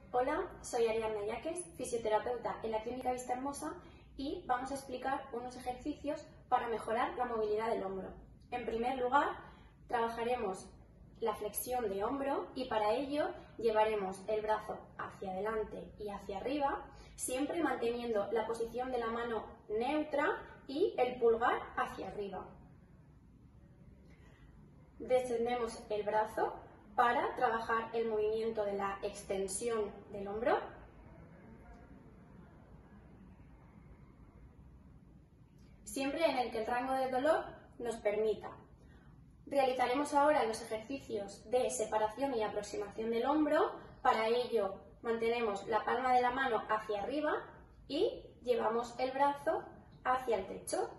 Hola, soy Ariadna Yaques, fisioterapeuta en la Clínica Vista Hermosa y vamos a explicar unos ejercicios para mejorar la movilidad del hombro. En primer lugar, trabajaremos la flexión de hombro y para ello llevaremos el brazo hacia adelante y hacia arriba, siempre manteniendo la posición de la mano neutra y el pulgar hacia arriba. Descendemos el brazo para trabajar el movimiento de la extensión del hombro. Siempre en el que el rango de dolor nos permita. Realizaremos ahora los ejercicios de separación y aproximación del hombro. Para ello mantenemos la palma de la mano hacia arriba y llevamos el brazo hacia el techo.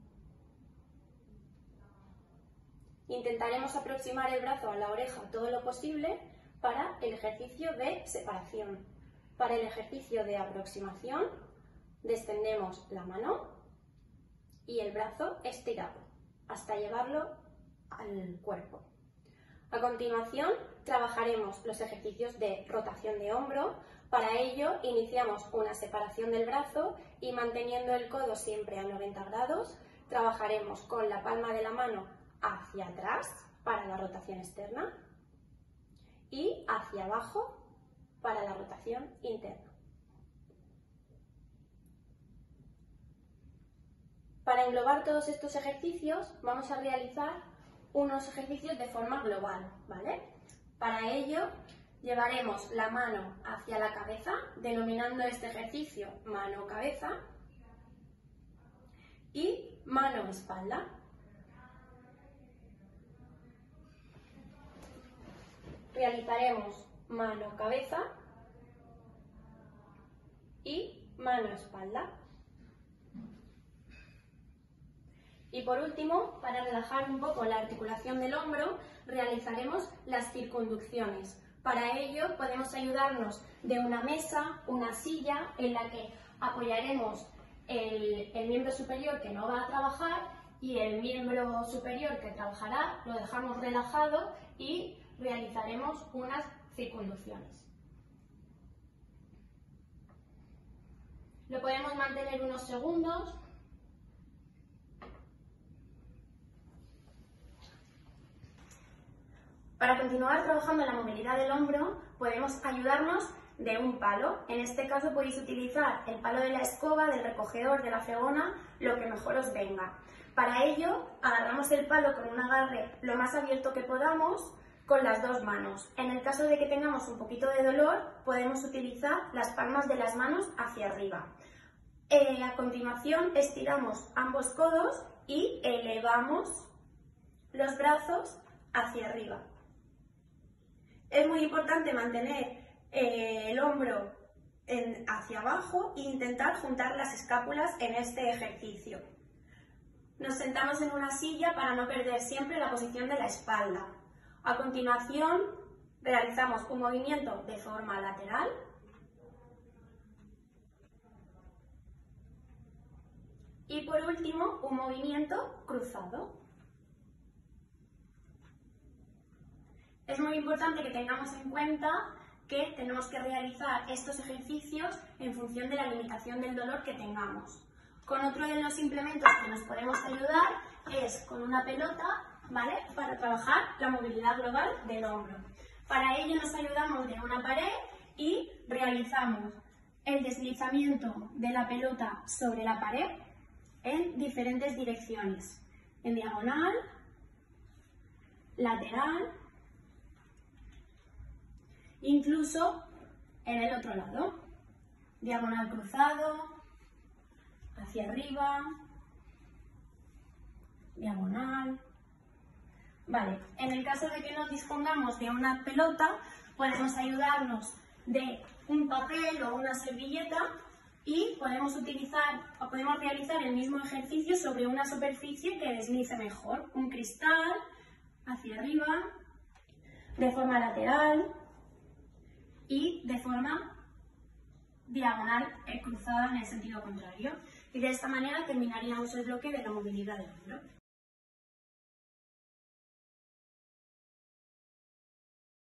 Intentaremos aproximar el brazo a la oreja todo lo posible para el ejercicio de separación. Para el ejercicio de aproximación, descendemos la mano y el brazo estirado hasta llevarlo al cuerpo. A continuación, trabajaremos los ejercicios de rotación de hombro. Para ello, iniciamos una separación del brazo y manteniendo el codo siempre a 90 grados, trabajaremos con la palma de la mano hacia atrás para la rotación externa y hacia abajo para la rotación interna. Para englobar todos estos ejercicios vamos a realizar unos ejercicios de forma global, ¿vale? Para ello llevaremos la mano hacia la cabeza, denominando este ejercicio mano-cabeza y mano-espalda. Realizaremos mano-cabeza y mano-espalda. Y por último, para relajar un poco la articulación del hombro, realizaremos las circunducciones. Para ello podemos ayudarnos de una mesa, una silla, en la que apoyaremos el miembro superior que no va a trabajar y el miembro superior que trabajará lo dejamos relajado y realizaremos unas circunducciones. Lo podemos mantener unos segundos. Para continuar trabajando la movilidad del hombro, podemos ayudarnos de un palo. En este caso podéis utilizar el palo de la escoba, del recogedor, de la fregona, lo que mejor os venga. Para ello, agarramos el palo con un agarre lo más abierto que podamos, con las dos manos. En el caso de que tengamos un poquito de dolor, podemos utilizar las palmas de las manos hacia arriba. A continuación, estiramos ambos codos y elevamos los brazos hacia arriba. Es muy importante mantener el hombro hacia abajo e intentar juntar las escápulas en este ejercicio. Nos sentamos en una silla para no perder siempre la posición de la espalda. A continuación, realizamos un movimiento de forma lateral y por último, un movimiento cruzado. Es muy importante que tengamos en cuenta que tenemos que realizar estos ejercicios en función de la limitación del dolor que tengamos. Con otro de los implementos que nos podemos ayudar es con una pelota, ¿vale? Para trabajar la movilidad global del hombro. Para ello nos ayudamos de una pared y realizamos el deslizamiento de la pelota sobre la pared en diferentes direcciones. En diagonal, lateral, incluso en el otro lado. Diagonal cruzado, hacia arriba, diagonal. Vale, en el caso de que no dispongamos de una pelota, podemos ayudarnos de un papel o una servilleta y podemos realizar el mismo ejercicio sobre una superficie que deslice mejor. Un cristal, hacia arriba, de forma lateral y de forma diagonal cruzada en el sentido contrario. Y de esta manera terminaríamos el bloque de la movilidad del hombro.